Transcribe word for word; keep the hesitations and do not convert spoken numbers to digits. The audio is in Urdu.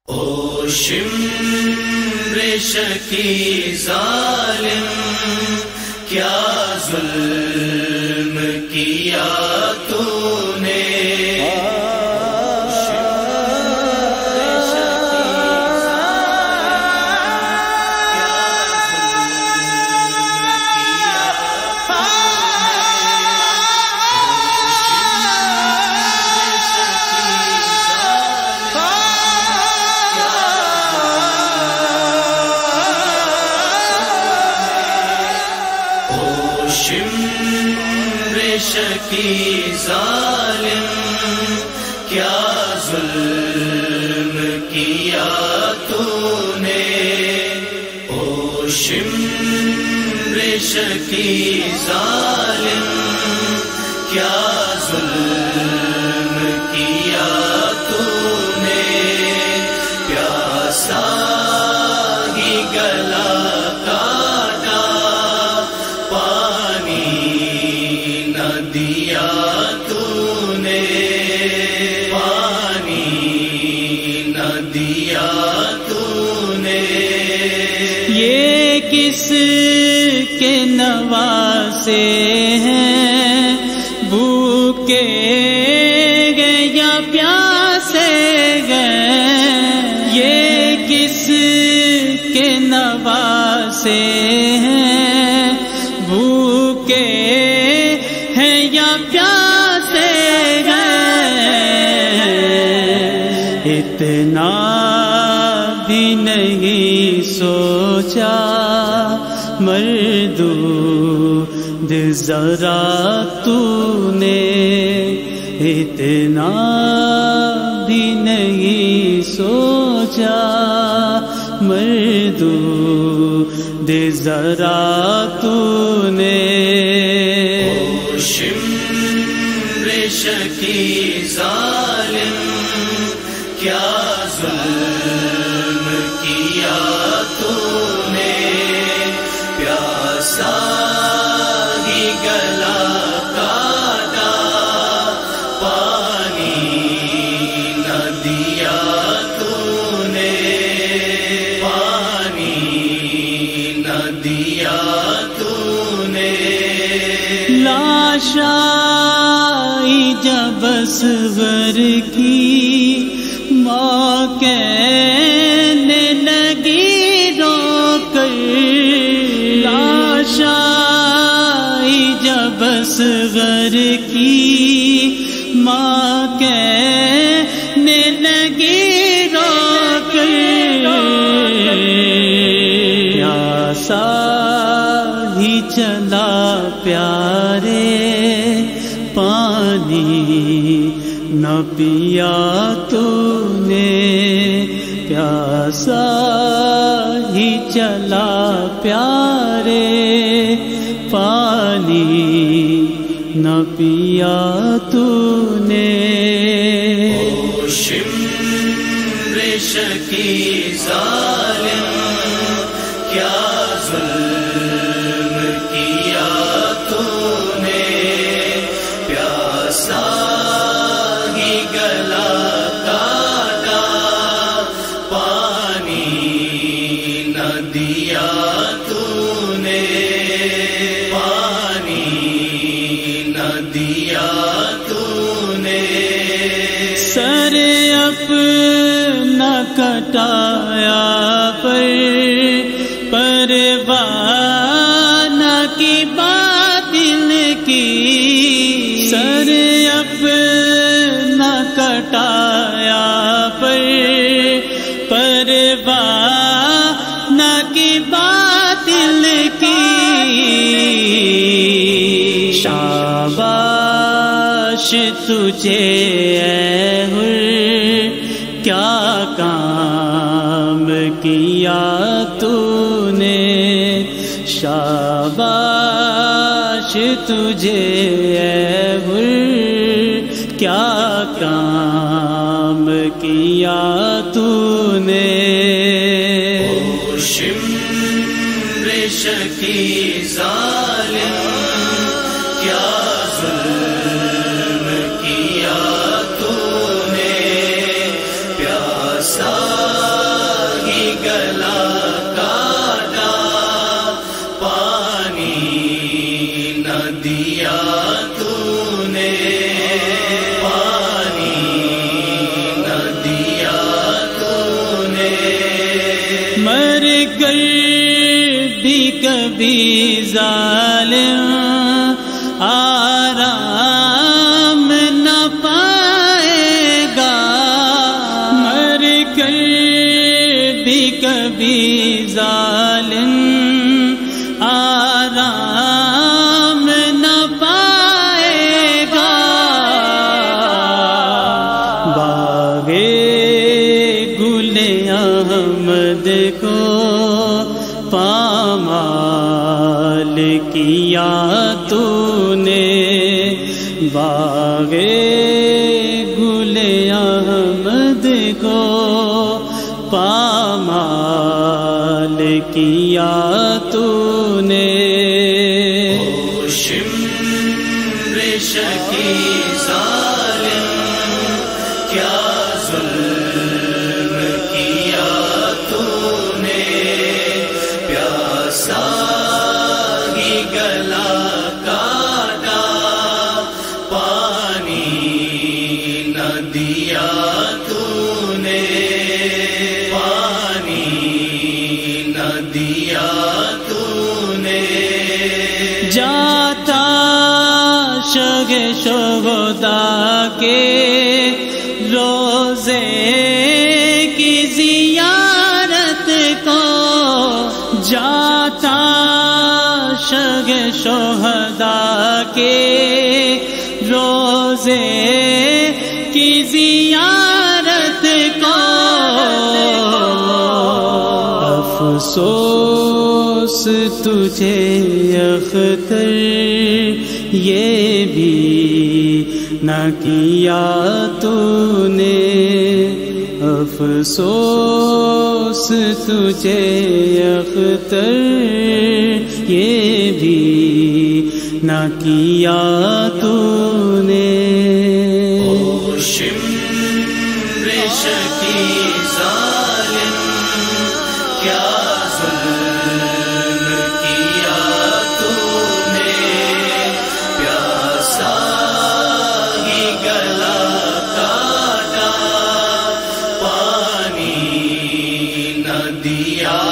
او شمر شکی ظالم کیا ظلم کیا تو نے، شمر شکی ظالم کیا ظلم کیا تو نے، او شمر شکی ظالم کیا ظلم کیا تو نے، پیاسا ہی گلا دیا تو نے، پانی نہ دیا تو نے، یہ کس کے نواسے ہیں، بھوکے گئے یا پیاسے گئے، یہ کس کے نواسے ہیں، بھوکے یا پیاسے گئے، اتنا بھی نہیں سوچا مردود ذرا تو نے، اتنا بھی نہیں سوچا مردود ذرا تو نے، شمر شکی ظالم کیا ظلم کیا تو نے، پیاسا ہی گلا کاٹا، پانی نہ دیا تو نے، پانی نہ دیا تو نے، لاشائی جب اصغر کی ماں کہنے لگی رو کر، لاشائی جب اصغر کی ماں کہنے لگی رو کر، پیاسا ہی چلا پیارے پانی نہ پیا تو نے، پیاسا ہی چلا پیارے پانی نہ پیا تو نے، او شمر شکی ظالم کیا ظلم کیا تو نے، پیاسا ہی گلا کاٹا، پانی نہ دیا تو نے، پانی نہ دیا تو نے، سر اپنا کٹایا پر پروانہ کی باطل کی، سر اپنا کٹایا پر پروانہ کی باطل کی، شاباش تجھے اے حر کیا کام کیا تو نے، شاباش تجھے اے حر کیا کام کیا تو نے، او شمر شکی ظالم کیا ظلم کیا تو نے، پیاسا گلا کاٹا، پانی نہ دیا تو نے، پانی نہ دیا تو نے، مر کر بھی کبھی ظالم آرام نہ پائے گا، مر کر بھی کبھی ظالم آرام نہ پائے گا، باغے گل احمد کو پامال کیا تو نے، باغے گل احمد کو پامال کیا تو نے، شمر شکی ظالم کیا ظلم کیا تو نے، پیاسا ہی گلا کاٹا، پانی نہ دیا تو نے، پانی نہ دیا تو نے، جاتا شگ شہدا کے روزے کی زیارت کو، جاتا شگ شہدا کے روزے کی زیارت کو، افسوس تجھے اختر یہ بھی نہ کیا تو نے، افسوس تجھے اختر یہ بھی نہ کیا تو نے، شمر شکی ظالم کیا ظلم کیا تو نے، پیاسا ہی گلا کاٹا، پانی نہ دیا